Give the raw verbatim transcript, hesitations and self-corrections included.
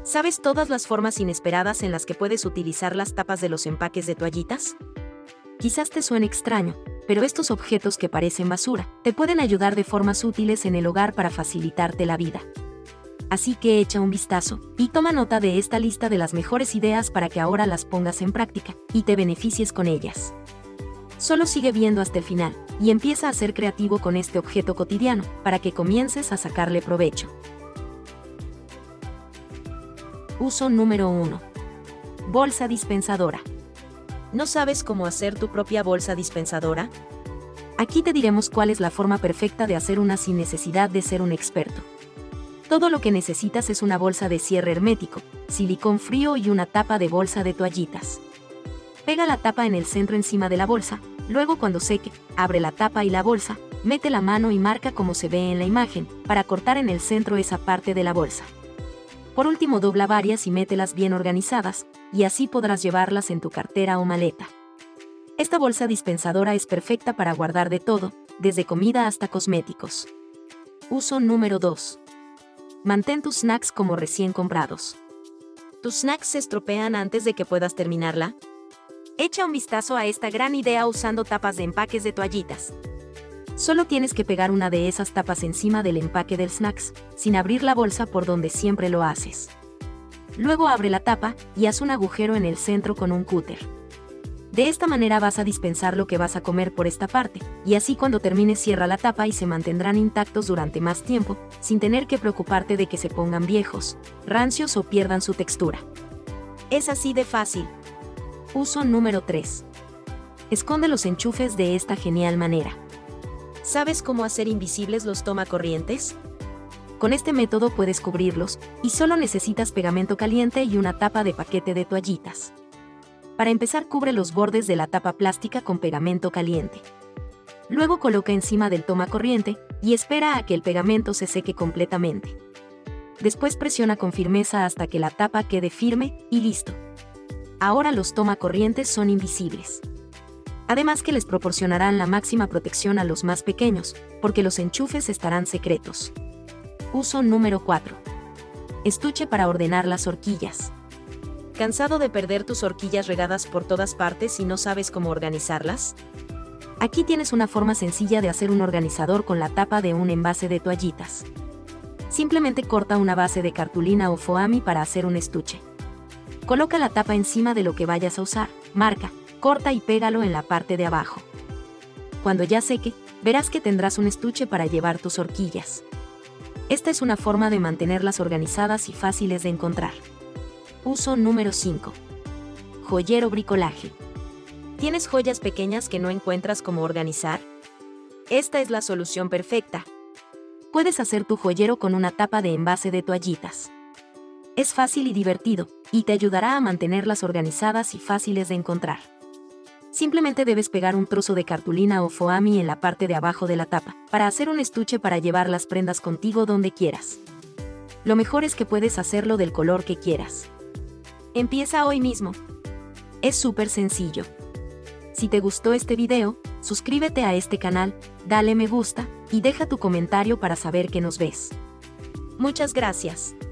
¿Sabes todas las formas inesperadas en las que puedes utilizar las tapas de los empaques de toallitas? Quizás te suene extraño, pero estos objetos que parecen basura te pueden ayudar de formas útiles en el hogar para facilitarte la vida. Así que echa un vistazo y toma nota de esta lista de las mejores ideas para que ahora las pongas en práctica y te beneficies con ellas. Solo sigue viendo hasta el final y empieza a ser creativo con este objeto cotidiano para que comiences a sacarle provecho. Uso número uno. Bolsa dispensadora. ¿No sabes cómo hacer tu propia bolsa dispensadora? Aquí te diremos cuál es la forma perfecta de hacer una sin necesidad de ser un experto. Todo lo que necesitas es una bolsa de cierre hermético, silicón frío y una tapa de bolsa de toallitas. Pega la tapa en el centro encima de la bolsa, luego cuando seque, abre la tapa y la bolsa, mete la mano y marca como se ve en la imagen, para cortar en el centro esa parte de la bolsa. Por último, dobla varias y mételas bien organizadas, y así podrás llevarlas en tu cartera o maleta. Esta bolsa dispensadora es perfecta para guardar de todo, desde comida hasta cosméticos. Uso número dos. Mantén tus snacks como recién comprados. ¿Tus snacks se estropean antes de que puedas terminarla? Echa un vistazo a esta gran idea usando tapas de empaques de toallitas. Solo tienes que pegar una de esas tapas encima del empaque del snacks, sin abrir la bolsa por donde siempre lo haces. Luego abre la tapa y haz un agujero en el centro con un cúter. De esta manera vas a dispensar lo que vas a comer por esta parte, y así cuando termines cierra la tapa y se mantendrán intactos durante más tiempo, sin tener que preocuparte de que se pongan viejos, rancios o pierdan su textura. Es así de fácil. Uso número tres. Esconde los enchufes de esta genial manera. ¿Sabes cómo hacer invisibles los tomacorrientes? Con este método puedes cubrirlos, y solo necesitas pegamento caliente y una tapa de paquete de toallitas. Para empezar, cubre los bordes de la tapa plástica con pegamento caliente. Luego coloca encima del tomacorriente y espera a que el pegamento se seque completamente. Después presiona con firmeza hasta que la tapa quede firme y listo. Ahora los tomacorrientes son invisibles. Además que les proporcionarán la máxima protección a los más pequeños, porque los enchufes estarán secretos. Uso número cuatro. Estuche para ordenar las horquillas. ¿Cansado de perder tus horquillas regadas por todas partes y no sabes cómo organizarlas? Aquí tienes una forma sencilla de hacer un organizador con la tapa de un envase de toallitas. Simplemente corta una base de cartulina o foamy para hacer un estuche. Coloca la tapa encima de lo que vayas a usar, marca, corta y pégalo en la parte de abajo. Cuando ya seque, verás que tendrás un estuche para llevar tus horquillas. Esta es una forma de mantenerlas organizadas y fáciles de encontrar. Uso número cinco. Joyero bricolaje. ¿Tienes joyas pequeñas que no encuentras cómo organizar? Esta es la solución perfecta. Puedes hacer tu joyero con una tapa de envase de toallitas. Es fácil y divertido, y te ayudará a mantenerlas organizadas y fáciles de encontrar. Simplemente debes pegar un trozo de cartulina o foamy en la parte de abajo de la tapa, para hacer un estuche para llevar las prendas contigo donde quieras. Lo mejor es que puedes hacerlo del color que quieras. Empieza hoy mismo. Es súper sencillo. Si te gustó este video, suscríbete a este canal, dale me gusta, y deja tu comentario para saber que nos ves. Muchas gracias.